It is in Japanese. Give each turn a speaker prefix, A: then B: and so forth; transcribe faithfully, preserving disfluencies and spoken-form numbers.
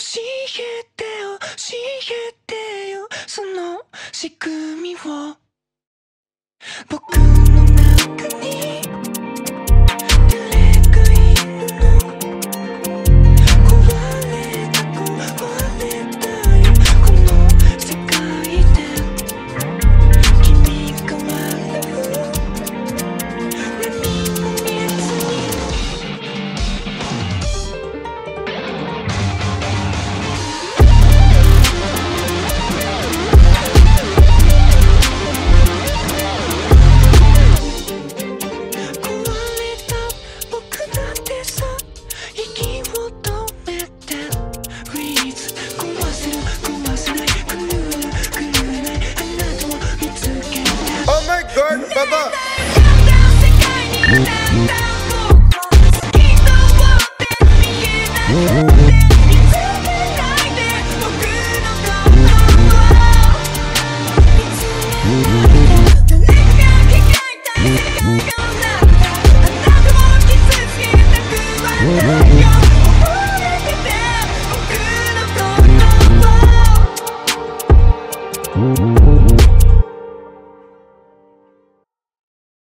A: えて教えてよその仕組みを僕の中に誰がいるの壊れた壊れたよこの世界で君が笑う何も見えずに
B: ババ
A: 僕の顔を見つめない